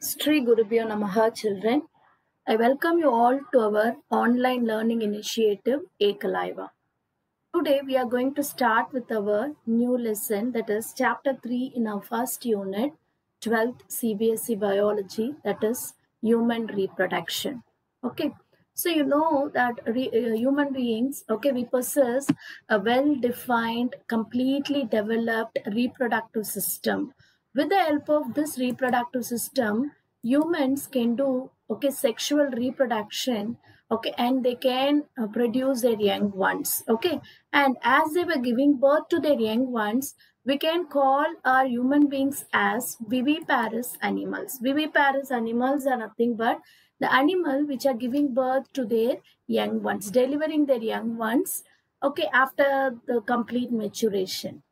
Sri Gurubhyo Namaha children. I welcome you all to our online learning initiative Ekalaiva. Today we are going to start with our new lesson, that is chapter 3 in our first unit, 12th CBSE biology, that is human reproduction. Okay. So you know that human beings, we possess a well-defined, completely developed reproductive system. With the help of this reproductive system, humans can do sexual reproduction, and they can produce their young ones. And as they were giving birth to their young ones, we can call our human beings as viviparous animals. Viviparous animals are nothing but the animal which are giving birth to their young ones, delivering their young ones, after the complete maturation.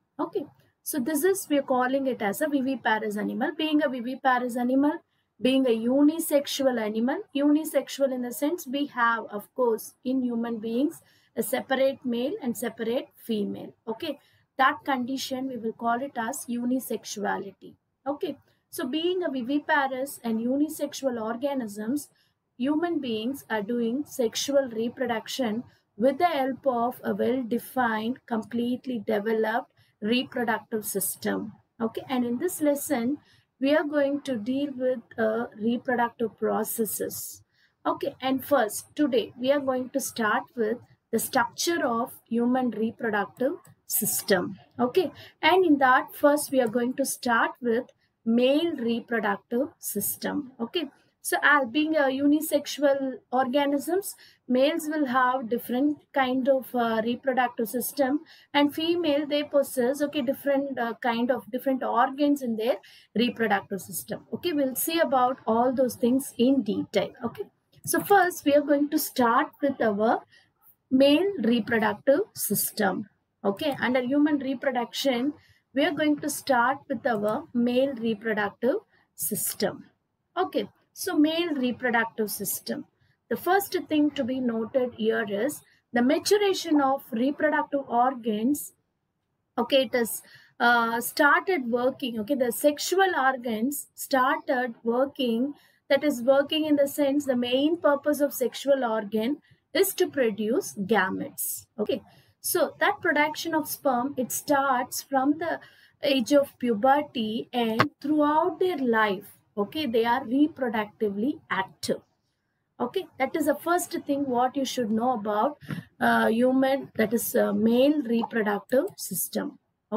So this is, we are calling it as a viviparous animal. Being a viviparous animal, being a unisexual animal, unisexual in the sense we have, of course, in human beings, a separate male and separate female. That condition we will call it as unisexuality. So being a viviparous and unisexual organisms, human beings are doing sexual reproduction with the help of a well-defined, completely developed reproductive system. And in this lesson, we are going to deal with reproductive processes. And first, today, we are going to start with the structure of human reproductive system. And in that, first, we are going to start with male reproductive system. So as being a unisexual organisms, males will have different kind of reproductive system, and female, they possess different kind of different organs in their reproductive system. We'll see about all those things in detail. So first we are going to start with our male reproductive system. Under human reproduction, we are going to start with our male reproductive system. So male reproductive system. The first thing to be noted here is the maturation of reproductive organs. It is started working. The sexual organs started working. That is working in the sense the main purpose of sexual organ is to produce gametes. So that production of sperm, it starts from the age of puberty, and throughout their life, they are reproductively active. That is the first thing what you should know about human, that is male reproductive system.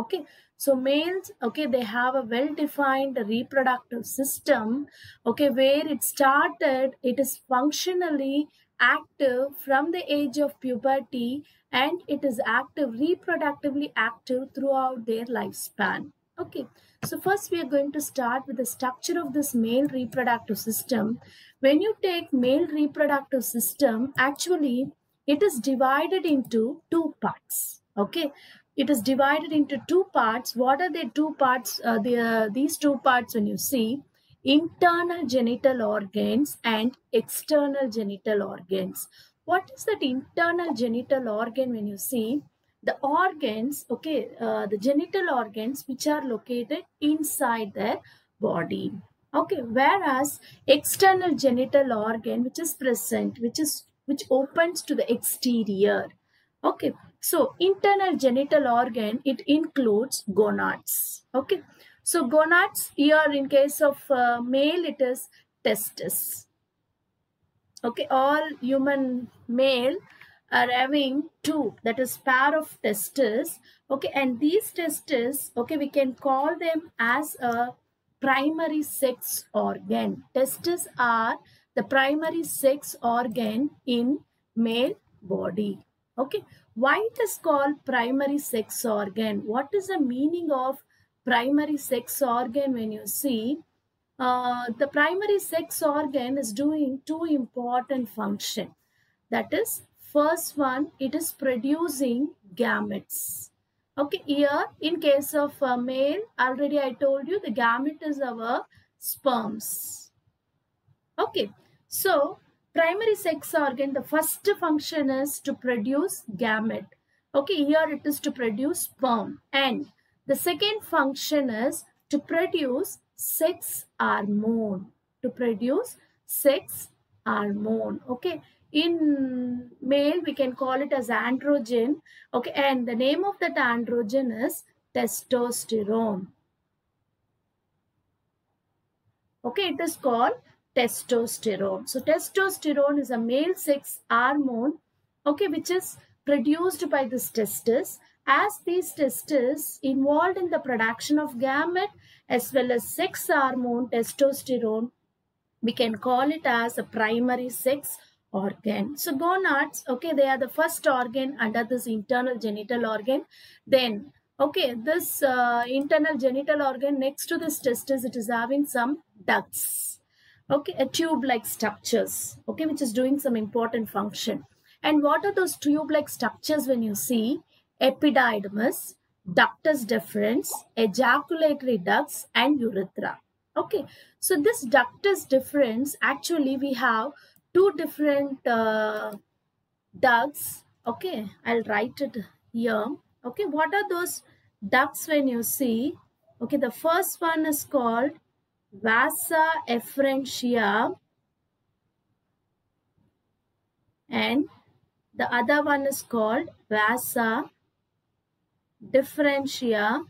So males, they have a well-defined reproductive system, where it started, it is functionally active from the age of puberty, and it is active, reproductively active throughout their lifespan. So first we are going to start with the structure of this male reproductive system. When you take male reproductive system, actually it is divided into two parts. It is divided into two parts. What are the two parts? These two parts, when you see, internal genital organs and external genital organs. What is that internal genital organ? When you see the organs, the genital organs which are located inside their body. Whereas external genital organ which is present, which opens to the exterior. So internal genital organ, it includes gonads. So gonads, here in case of male, it is testis. All human male are having two, that is pair of testes. And these testes, we can call them as a primary sex organ. Testes are the primary sex organ in male body. Why it is called primary sex organ? What is the meaning of primary sex organ? When you see, the primary sex organ is doing two important functions. That is, first one, it is producing gametes. Here in case of male, already I told you the gamete is our sperms. So primary sex organ, the first function is to produce gamete. Here it is to produce sperm, and the second function is to produce sex hormone. to produce sex hormone. Okay, in male we can call it as androgen. Okay, and the name of that androgen is testosterone. Okay, it is called testosterone. So testosterone is a male sex hormone, okay, which is produced by this testis, as these testes involved in the production of gamete as well as sex hormone testosterone. We can call it as a primary sex organ. So gonads, okay, they are the first organ under this internal genital organ. Then, okay, this internal genital organ next to this testis, it is having some ducts, okay, a tube-like structures, okay, which is doing some important function. And what are those tube-like structures when you see? Epididymis, ductus deferens, ejaculatory ducts, and urethra. Okay, so this ductus deferens, actually we have two different ducts. Okay, I'll write it here. Okay, what are those ducts when you see? Okay, the first one is called vasa efferentia, and the other one is called vasa deferentia.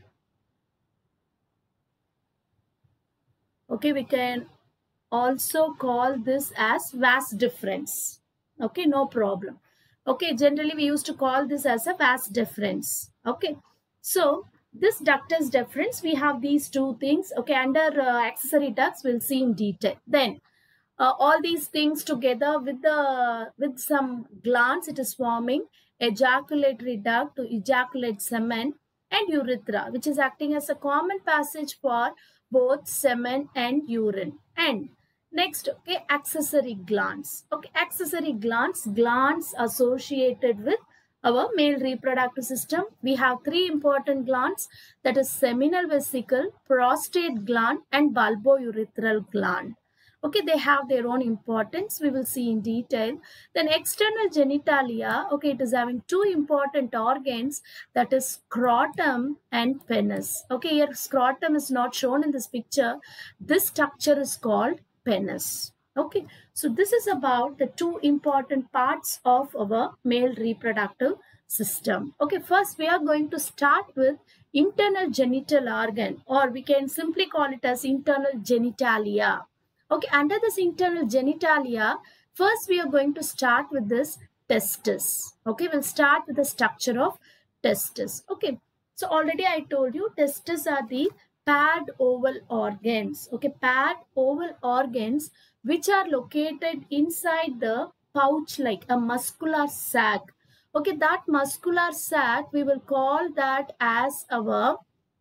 Okay, we can also call this as vas deferens. Okay, no problem. Okay, generally we used to call this as a vas deferens. Okay, so this ductus deferens, we have these two things. Okay, under accessory ducts, we'll see in detail. Then all these things together with some glands, it is forming ejaculatory duct to ejaculate semen, and urethra, which is acting as a common passage for both semen and urine. And next, okay, accessory glands. Okay, accessory glands associated with our male reproductive system. We have three important glands, that is seminal vesicle, prostate gland, and bulbourethral gland. Okay, they have their own importance. We will see in detail. Then external genitalia, okay, it is having two important organs, that is scrotum and penis. Okay, here scrotum is not shown in this picture. This structure is called penis. Okay, so this is about the two important parts of our male reproductive system. Okay, first we are going to start with internal genital organ, or we can simply call it as internal genitalia. Okay, under this internal genitalia, first we are going to start with this testis. Okay, we'll start with the structure of testis. Okay, so already I told you testes are the paired oval organs. Okay, paired oval organs which are located inside the pouch like a muscular sac. Okay, that muscular sac, we will call that as our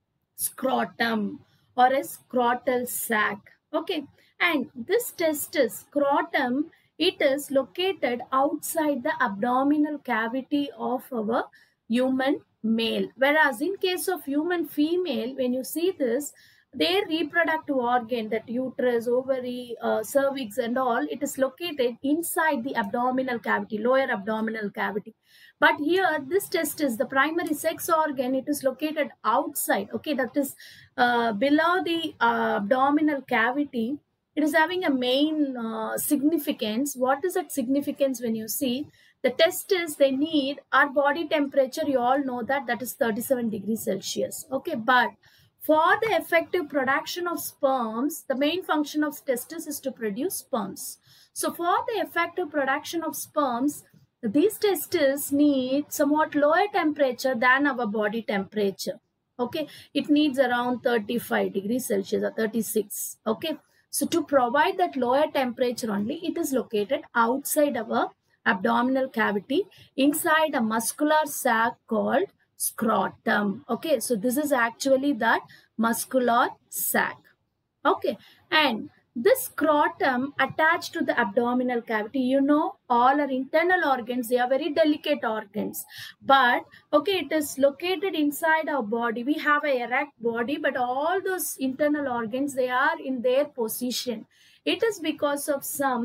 scrotum or a scrotal sac. Okay, and this testis, scrotum, it is located outside the abdominal cavity of our human male. Whereas in case of human female, when you see this, their reproductive organ, that uterus, ovary, cervix and all, it is located inside the abdominal cavity, lower abdominal cavity. But here, this testis, the primary sex organ, it is located outside. Okay, that is below the abdominal cavity. It is having a main significance. What is that significance when you see? The testis, they need our body temperature, you all know that, that is 37 degrees Celsius. Okay, but for the effective production of sperms, the main function of testis is to produce sperms. So for the effective production of sperms, these testes need somewhat lower temperature than our body temperature. Okay, it needs around 35 degrees Celsius or 36. Okay, so to provide that lower temperature only, it is located outside our abdominal cavity, inside a muscular sac called scrotum. Okay, so this is actually that muscular sac. Okay, and this scrotum attached to the abdominal cavity, you know, all our internal organs, they are very delicate organs. But, okay, it is located inside our body. We have a erect body, but all those internal organs, they are in their position. It is because of some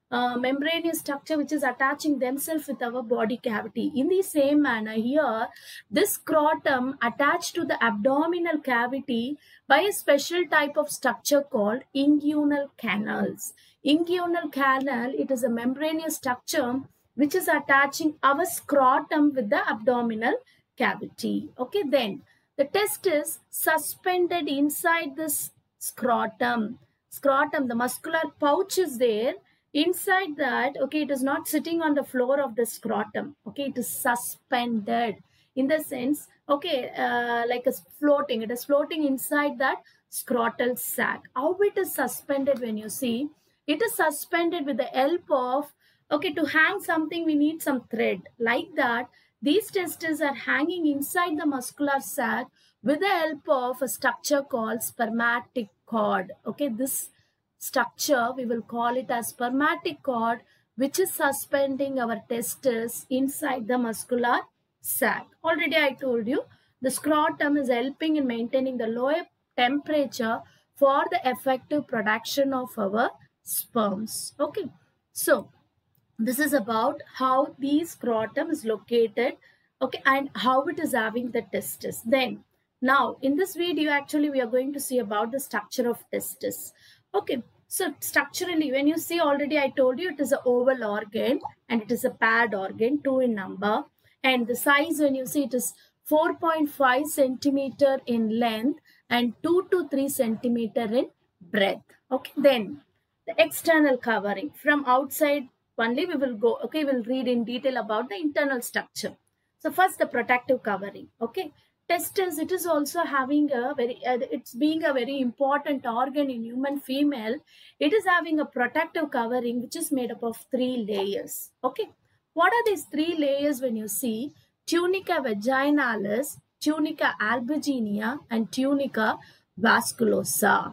membranous structure which is attaching themselves with our body cavity. In the same manner here, this scrotum attached to the abdominal cavity by a special type of structure called inguinal canals. Inguinal canal, it is a membranous structure which is attaching our scrotum with the abdominal cavity. Okay, then the test is suspended inside this scrotum. The muscular pouch is there. Inside that, okay, it is not sitting on the floor of the scrotum. Okay, it is suspended in the sense, okay, like a floating. It is floating inside that scrotal sac. How it is suspended when you see? It is suspended with the help of, okay, to hang something we need some thread. Like that, these testes are hanging inside the muscular sac with the help of a structure called spermatic cord. Okay, this structure we will call it as spermatic cord, which is suspending our testes inside the muscular sac. Already I told you the scrotum is helping in maintaining the lower temperature for the effective production of our sperms. Okay, so this is about how the scrotum is located, okay, and how it is having the testis. Then now in this video actually we are going to see about the structure of testis. Okay, so structurally when you see, already I told you it is an oval organ and it is a paired organ, 2 in number, and the size when you see it is 4.5 centimeter in length and 2 to 3 centimeter in breadth. Okay, then the external covering from outside only we will go. Okay, we'll read in detail about the internal structure. So first the protective covering. Okay, testis, it is also having a very it's being a very important organ in human female. It is having a protective covering which is made up of 3 layers. Okay, what are these 3 layers when you see? Tunica vaginalis, tunica albuginea, and tunica vasculosa.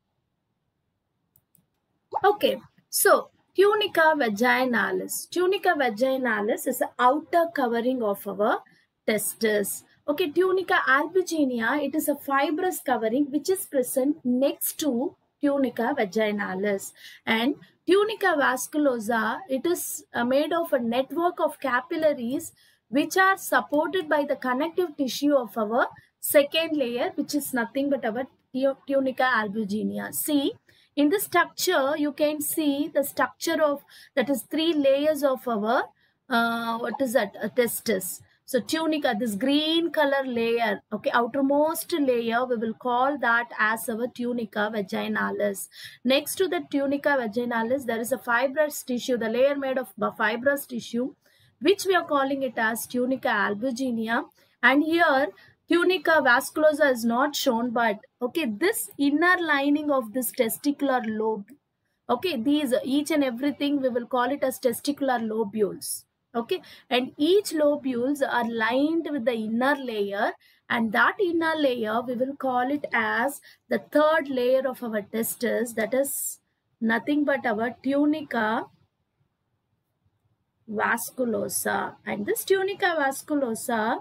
Okay, so tunica vaginalis. Tunica vaginalis is the outer covering of our testis. Okay, tunica albuginea, it is a fibrous covering which is present next to tunica vaginalis. And tunica vasculosa, it is made of a network of capillaries which are supported by the connective tissue of our second layer, which is nothing but our tunica albuginea. See, in the structure, you can see the structure of, that is 3 layers of our, what is that, a testis. So tunica, this green color layer, okay, outermost layer, we will call that as our tunica vaginalis. Next to the tunica vaginalis, there is a fibrous tissue, the layer made of fibrous tissue, which we are calling it as tunica albuginea. And here, tunica vasculosa is not shown, but okay, this inner lining of this testicular lobe, okay, these each and everything we will call it as testicular lobules. Okay, and each lobules are lined with the inner layer, and that inner layer we will call it as the 3rd layer of our testis, that is nothing but our tunica vasculosa. And this tunica vasculosa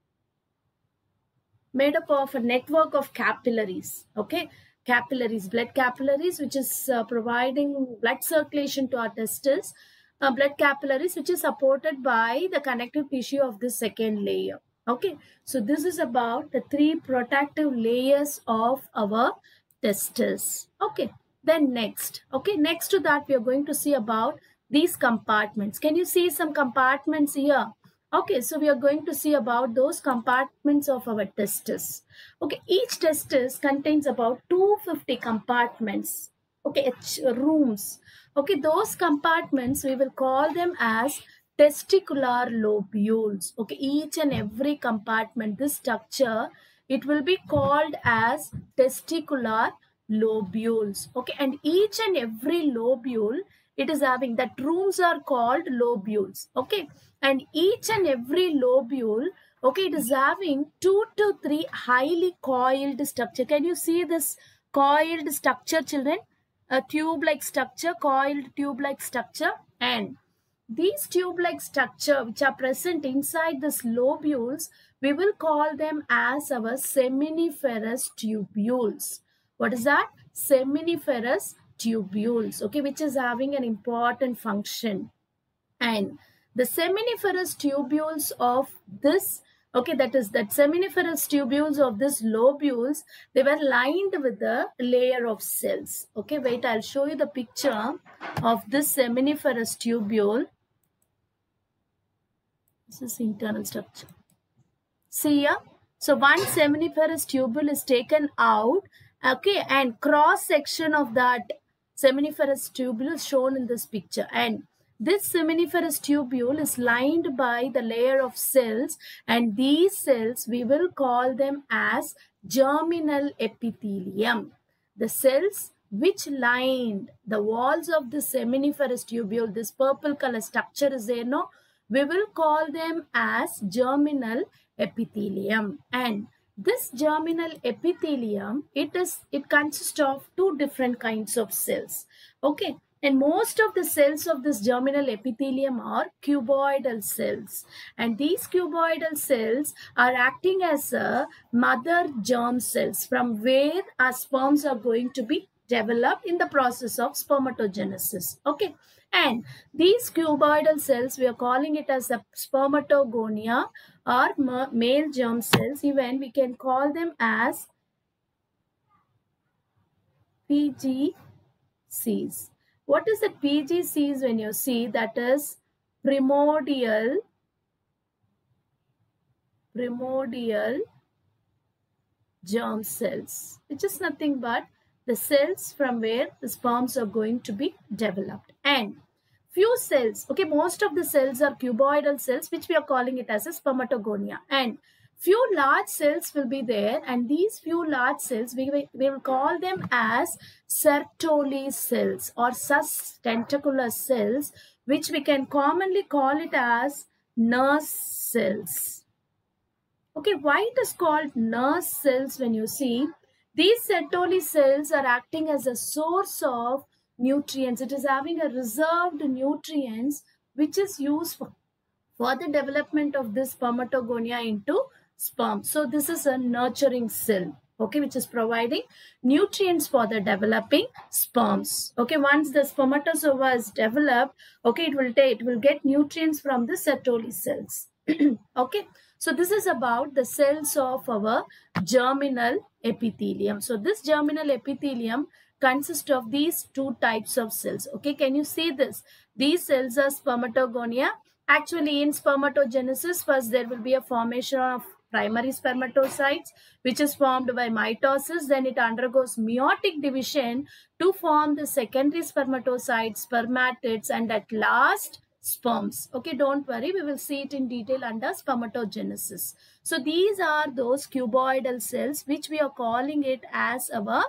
made up of a network of capillaries. Okay, capillaries, blood capillaries, which is providing blood circulation to our testis. Blood capillaries which is supported by the connective tissue of the second layer. Okay, so this is about the 3 protective layers of our testis. Okay, then next, okay, next to that we are going to see about these compartments. Can you see some compartments here? Okay, so we are going to see about those compartments of our testis. Okay, each testis contains about 250 compartments. Okay, rooms. Okay, those compartments we will call them as testicular lobules. Okay, each and every compartment, this structure, it will be called as testicular lobules. Okay, and each and every lobule, it is having, that rooms are called lobules. Okay, and each and every lobule, okay, it is having 2 to 3 highly coiled structure. Can you see this coiled structure, children? A tube-like structure, coiled tube-like structure, and these tube-like structure which are present inside this lobules, we will call them as our seminiferous tubules. What is that? Seminiferous tubules, okay, which is having an important function. And the seminiferous tubules of this, okay, that seminiferous tubules of this lobules, they were lined with a layer of cells. Okay, wait, I'll show you the picture of this seminiferous tubule. This is internal structure. See here, so one seminiferous tubule is taken out, okay, and cross section of that seminiferous tubule is shown in this picture. And this seminiferous tubule is lined by the layer of cells, and these cells we will call them as germinal epithelium. The cells which lined the walls of the seminiferous tubule, this purple color structure is there, no? We will call them as germinal epithelium. And this germinal epithelium, it consists of two different kinds of cells. Okay, and most of the cells of this germinal epithelium are cuboidal cells, and these cuboidal cells are acting as a mother germ cells from where our sperms are going to be developed in the process of spermatogenesis. Okay, and these cuboidal cells, we are calling it as the spermatogonia or male germ cells. Even we can call them as PGCs. What is the PGCs when you see? That is primordial germ cells, which is nothing but the cells from where the sperms are going to be developed. And few cells, okay, most of the cells are cuboidal cells, which we are calling it as a spermatogonia. And few large cells will be there, and these few large cells, we will call them as Sertoli cells or sus tentacular cells, which we can commonly call it as nurse cells. Okay, why it is called nurse cells? When you see, these Sertoli cells are acting as a source of nutrients. It is having a reserved nutrients which is used for the development of this spermatogonia into sperm. So this is a nurturing cell, okay, which is providing nutrients for the developing sperms. Okay, once the spermatozoa is developed, okay, it will get nutrients from the Sertoli cells. Okay, so this is about the cells of our germinal epithelium. So this germinal epithelium consists of these two types of cells. Okay, can you see this? These cells are spermatogonia. Actually, in spermatogenesis, first there will be a formation of primary spermatocytes, which is formed by mitosis. Then it undergoes meiotic division to form the secondary spermatocytes, spermatids, and at last sperms. Okay, don't worry, we will see it in detail under spermatogenesis. So these are those cuboidal cells which we are calling it as our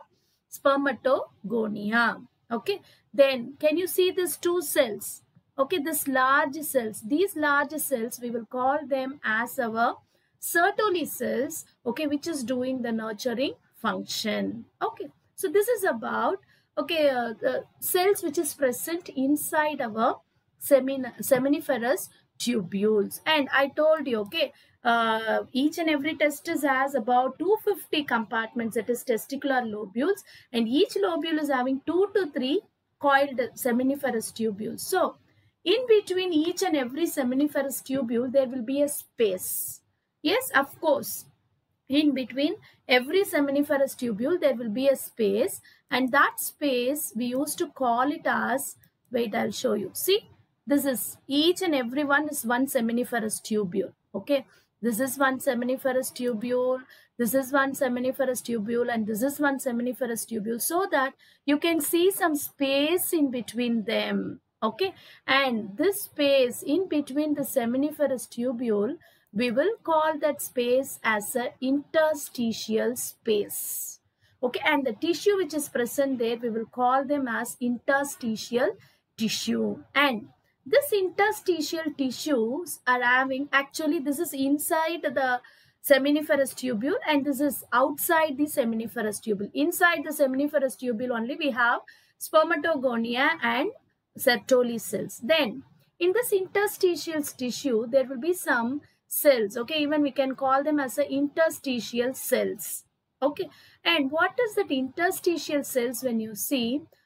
spermatogonia. Okay, then can you see these two cells? Okay, this large cells, these large cells, we will call them as our Sertoli cells, okay, which is doing the nurturing function. Okay, so this is about, okay, the cells which is present inside our seminiferous tubules. And I told you, okay, each and every testis has about 250 compartments, that is testicular lobules, and each lobule is having 2 to 3 coiled seminiferous tubules. So in between each and every seminiferous tubule, there will be a space. Yes, of course. In between every seminiferous tubule, there will be a space, and that space we used to call it as, wait, I'll show you. See, this is each and every one is one seminiferous tubule. Okay, this is one seminiferous tubule, this is one seminiferous tubule, and this is one seminiferous tubule, so that you can see some space in between them. Okay, and this space in between the seminiferous tubule, we will call that space as an interstitial space. Okay, and the tissue which is present there, we will call them as interstitial tissue. And this interstitial tissues are having, actually this is inside the seminiferous tubule and this is outside the seminiferous tubule. Inside the seminiferous tubule only we have spermatogonia and Sertoli cells. Then in this interstitial tissue, there will be some cells. Okay, even we can call them as the interstitial cells. Okay, and what is that interstitial cells? When you see,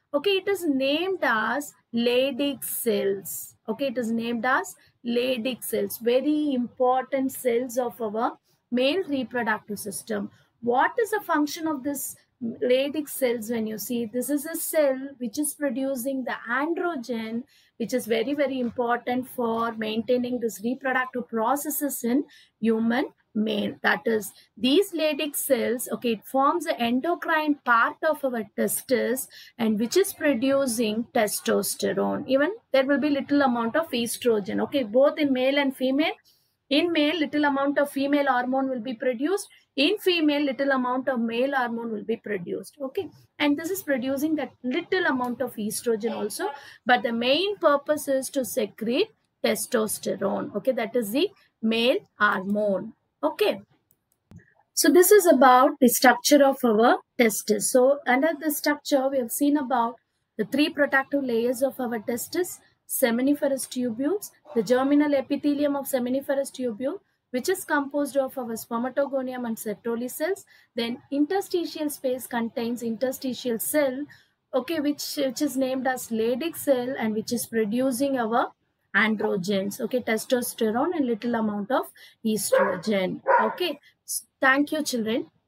Okay, it is named as Leydig cells. Okay, it is named as Leydig cells, very important cells of our male reproductive system. What is the function of this Leydig cells? When you see, this is a cell which is producing the androgen, which is very, very important for maintaining this reproductive processes in human male. That is, these Leydig cells, okay, it forms the endocrine part of our testis, and which is producing testosterone. Even there will be little amount of estrogen. Okay, both in male and female. In male, little amount of female hormone will be produced. In female, little amount of male hormone will be produced. Okay, and this is producing that little amount of estrogen also. But the main purpose is to secrete testosterone. Okay, that is the male hormone. Okay. So this is about the structure of our testis. So under the structure, we have seen about the three protective layers of our testis: seminiferous tubules, the germinal epithelium of seminiferous tubule, which is composed of our spermatogonium and Sertoli cells. Then interstitial space contains interstitial cell, okay, which is named as Leydig cell, and which is producing our androgens, okay, testosterone and little amount of estrogen. Okay, thank you, children.